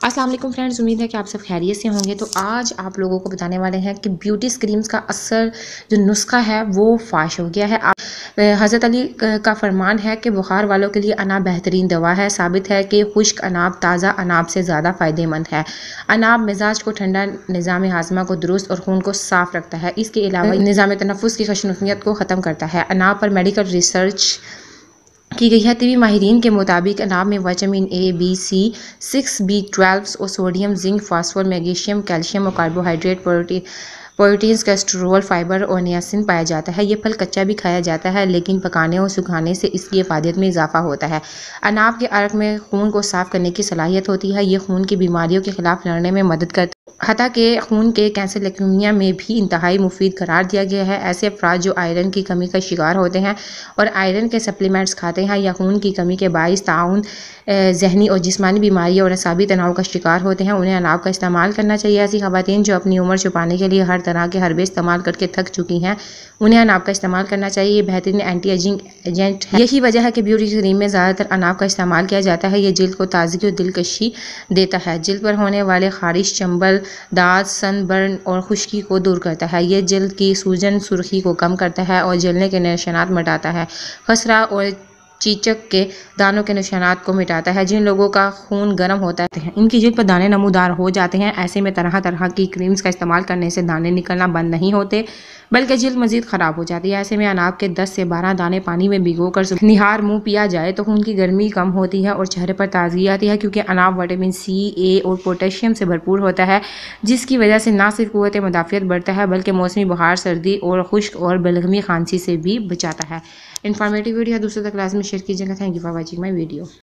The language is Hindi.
अस्सलाम वालेकुम फ्रेंड्स, उम्मीद है कि आप सब खैरियत से होंगे। तो आज आप लोगों को बताने वाले हैं कि ब्यूटी क्रीम्स का असर जो नुस्खा है वो फाश हो गया है। हज़रत अली का फरमान है कि बुखार वालों के लिए अनाब बेहतरीन दवा है। साबित है कि खुश्क अनाब ताज़ा अनाब से ज़्यादा फ़ायदेमंद है। अनाब मिजाज को ठंडा, निज़ाम हाजमा को दुरुस्त और खून को साफ़ रखता है। इसके अलावा निज़ाम तनफ़ुस की खशनुफियत को ख़त्म करता है। अनाब पर मेडिकल रिसर्च की गई है। तबी माहिरीन के मुताबिक अनाब में vitamin A, B, C, 6, B12 और sodium, zinc, phosphor, magnesium, calcium और कार्बोहाइड्रेट, प्रोटीन्स, कोलेस्ट्रॉल, फाइबर और नियासिन पाया जाता है। ये फल कच्चा भी खाया जाता है, लेकिन पकाने और सुखाने से इसकी इफादत में इजाफा होता है। अनाब के अर्क में खून को साफ करने की सलाहियत होती है। ये खून की बीमारियों के खिलाफ लड़ने में मदद करता है। हत्ता के खून के कैंसर, ल्यूकेमिया में भी इंतहाई मुफीद करार दिया गया है। ऐसे अफराद जो आयरन की कमी का शिकार होते हैं और आयरन के सप्लीमेंट्स खाते हैं या खून की कमी के बाइस ताउन जहनी और जिस्मानी बीमारियों और असाबी तनाव का शिकार होते हैं, उन्हें अनाब का इस्तेमाल करना चाहिए। ऐसी खवातीन जो अपनी उम्र छुपाने के लिए हर तरह के हर्बे इस्तेमाल करके थक चुकी हैं, उन्हें अनाब का इस्तेमाल करना चाहिए। ये बेहतरीन एंटी एजिंग एजेंट है। यही वजह है कि ब्यूटी क्रीम में ज़्यादातर अनाब का इस्तेमाल किया जाता है। ये जिल्द को ताजगी और दिलकशी देता है। जिल्द पर होने वाले खारिश, चंबल, दाग, सनबर्न और खुश्की को दूर करता है। ये जिल्द की सूजन, सुर्खी को कम करता है और जलने के निशानात मिटाता है। खसरा और चीचक के दानों के निशानात को मिटाता है। जिन लोगों का खून गर्म होता है, इनकी जिल्द पर दाने नमूदार हो जाते हैं, ऐसे में तरह तरह की क्रीम्स का इस्तेमाल करने से दाने निकलना बंद नहीं होते, बल्कि जिल्द मजीद ख़राब हो जाती है। ऐसे में अनाब के 10 से 12 दाने पानी में भिगोकर निहार मुंह पिया जाए तो खून की गर्मी कम होती है और चेहरे पर ताजगी आती है, क्योंकि अनाब विटामिन सी, ए और पोटेशियम से भरपूर होता है, जिसकी वजह से न सिर्फ क़ुव्वत मुदाफ़ियत बढ़ता है, बल्कि मौसमी बुखार, सर्दी और खुश्क और बलगमी खांसी से भी बचाता है। इन्फॉर्मेटिव वीडियो दूसरों तक लाजमी शेयर कीजिएगा। Thank you for watching my video.